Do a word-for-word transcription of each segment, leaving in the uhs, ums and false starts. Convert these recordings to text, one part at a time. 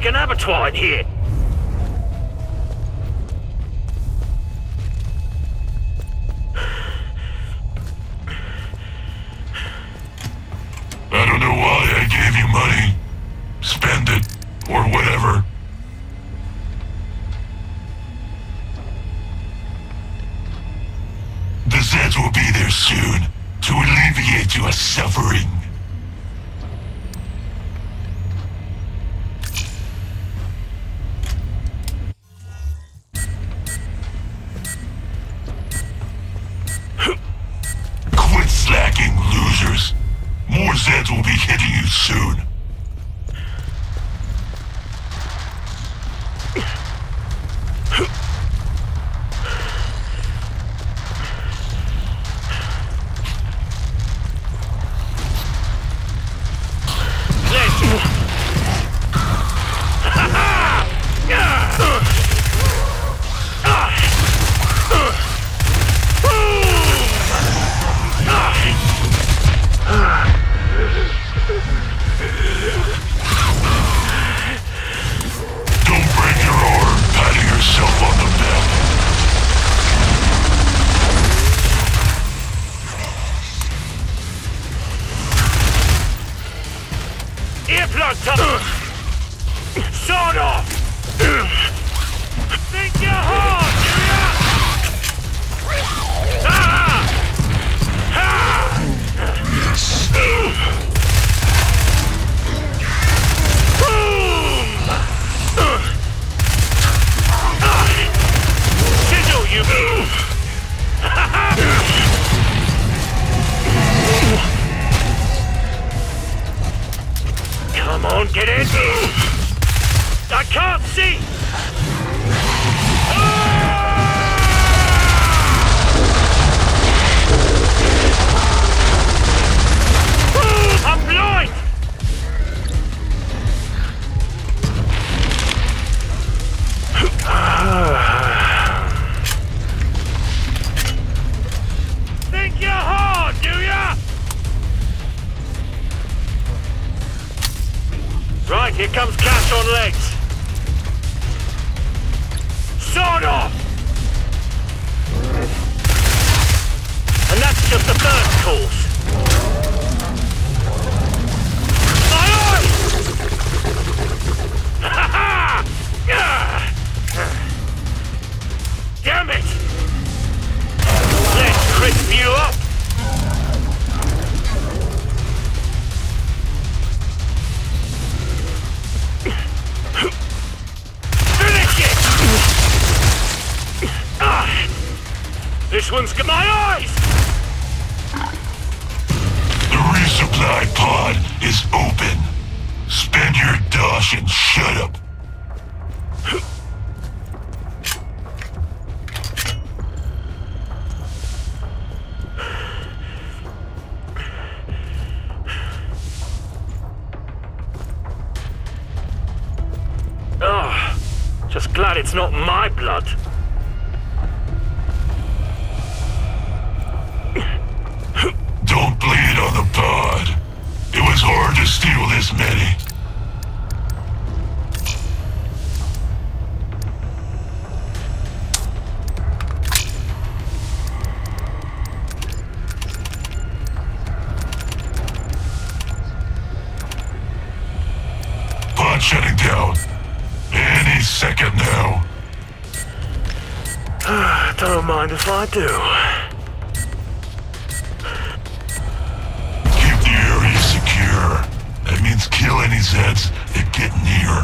an abattoir in here. I don't know why I gave you money. Spend it, or whatever. The Zeds will be there soon, to alleviate your suffering. Quit slacking, losers. More Zeds will be hitting you soon. Earplugs up! Sword off! Think you're hard, ah! Ah! Boom! Sizzle, you move! Come on, get in! I can't see! Ah! I'm blind! Think you're hard, do ya? Right, here comes Cash on legs. Sword off! And that's just the first course. My eyes! Ha ha! Damn it! Let's crisp you up! This one's got my eyes! The resupply pod is open. Spend your dosh and shut up. Oh, just glad it's not my blood. Don't bleed on the pod. It was hard to steal this many. Pod shutting down. Any second now. Don't mind if I do. That means kill any Zeds that get near.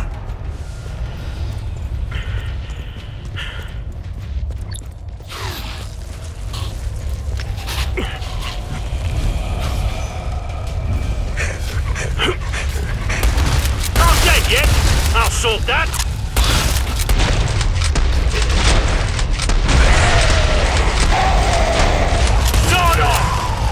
Not dead yet. I'll sort that. Sword off!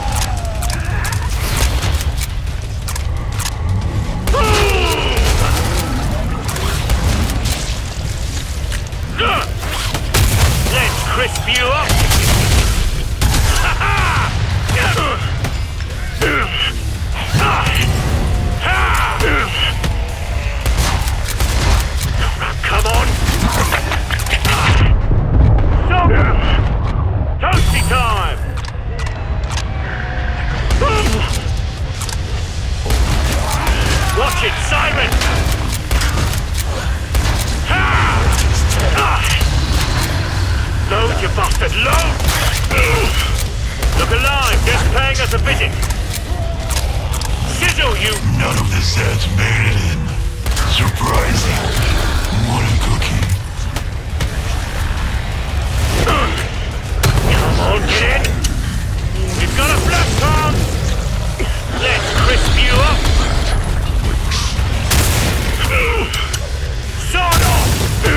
Crisp you up! it, you bastard! Load! Look alive, just paying us a visit. Sizzle, you... None of the Zeds made it in. Surprising. What a cookie. Come on, get in! You've got a flash palm! Let's crisp you up! Sword off!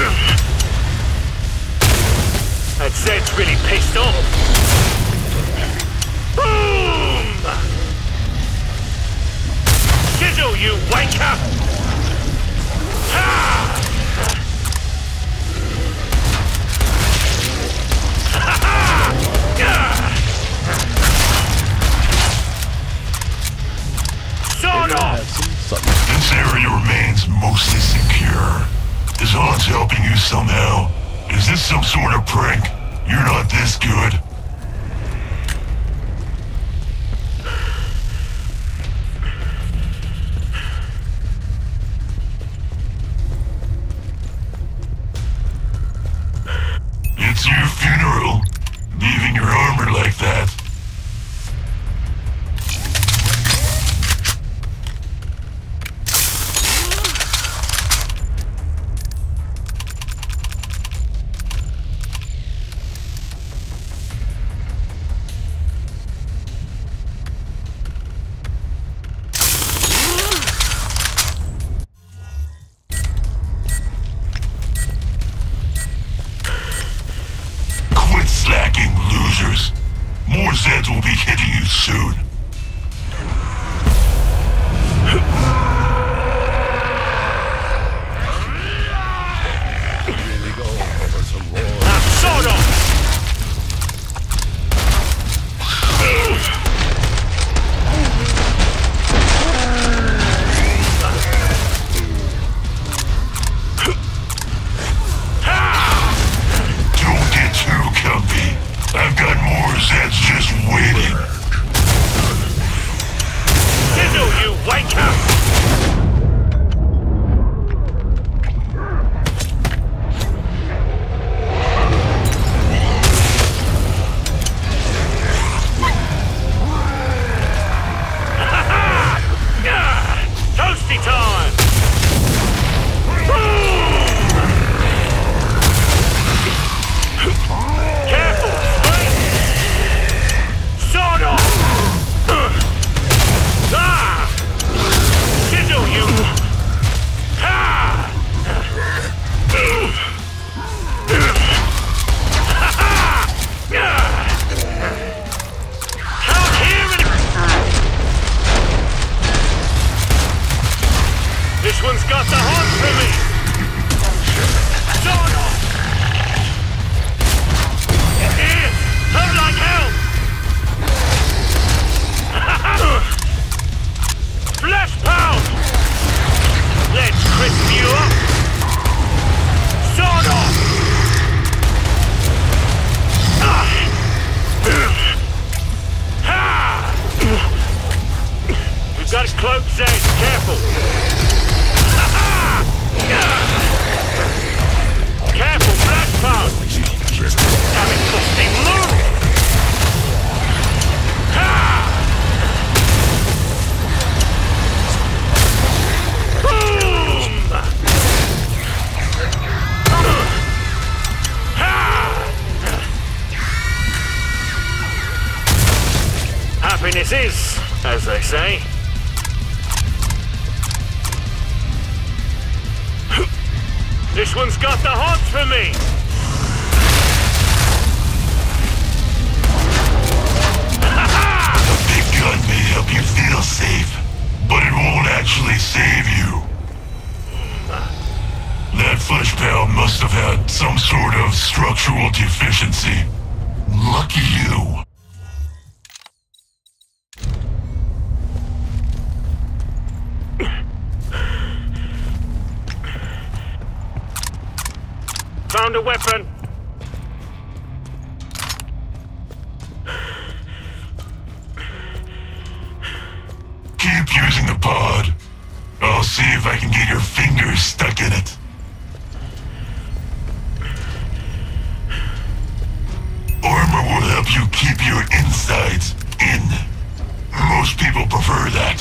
That Zed's really pissed off. Boom! Sizzle, you wanker! Ha! Ha ha! Sword off! This area remains mostly secure. Is Hans helping you somehow? Is this some sort of prank? You're not this good. It's your funeral. Leaving your armor like that. Slacking losers. More Zeds will be hitting you soon. Really go for some more. Now, sword off! Don't get too comfy. I've got more Zeds just waiting. Sizzle, you wanker! Toasty time! Careful, straight! Sword off! Ah! Sizzle, you! Ha! Count here and... This one's got the horn for me! Sword off! Here! Hurt like hell! Flash pound! Let's crisp you up! Sword off! Ah. Ha! We've got a cloak, Zed. Careful! Careful, flash pound! Damn it, busting move! Ha! Boom! Ha! Happiness is, as they say. This one's got the hots for me! A big gun may help you feel safe, but it won't actually save you. That flesh pal must have had some sort of structural deficiency. Lucky you. Found a weapon! Keep using the pod. I'll see if I can get your fingers stuck in it. help you keep your insides in. Most people prefer that.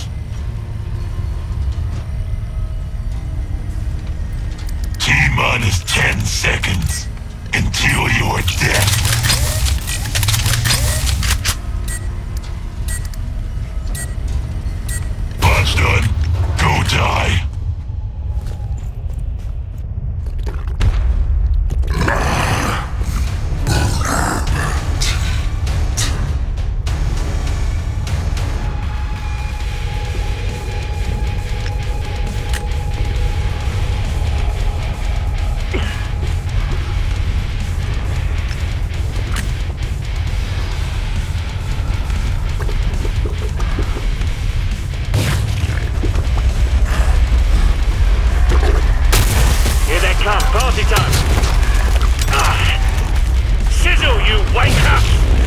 T-minus ten seconds until your death. Pod's done. Go die. Party time! Ah. Sizzle, you wanker!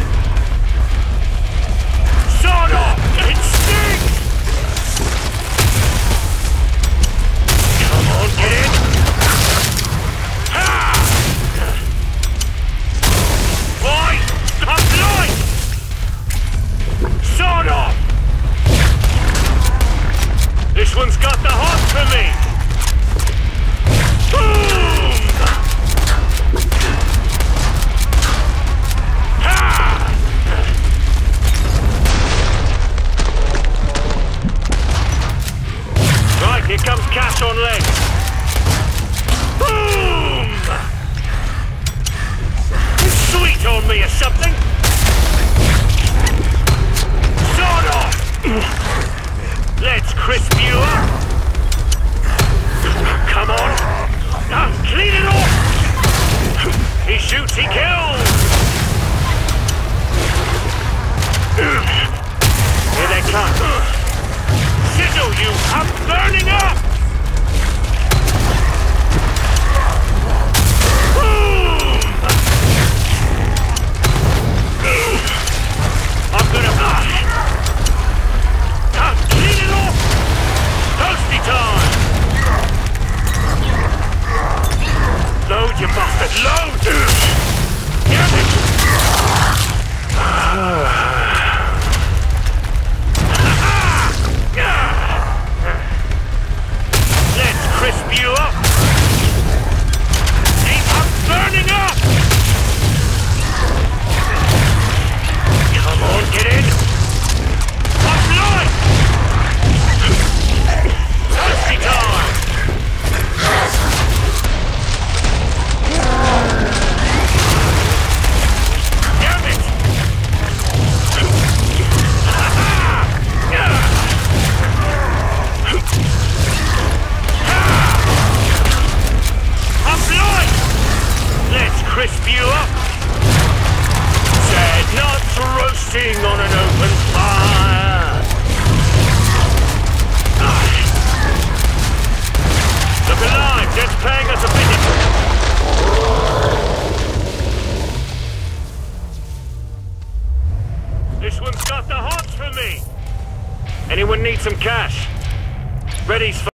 Sword off! It stinks! Come on, get in! Ha! Boy! I'm blind! Sword off! This one's got the heart for me! Boom! Ha! Right, here comes Cash on legs. Boom! Sweet on me or something. Sword off! Let's crisp you up. Come on. Now, clean it off! He shoots, he kills! Here they come. Sizzle, you! I'm burning up! Boom! I'm gonna... Now, clean it off! Toasty time! Load, you bastard! Load! Damn it! Let's crisp you up! See, I'm burning up! Come on, get in! I'm blind! Toasty time! Damn it! I'm blind! Let's crisp you up! Dead nuts roasting on an open fire! Look alive! Dead's paying us a visit! This one's got the hots for me! Anyone need some cash? Ready's for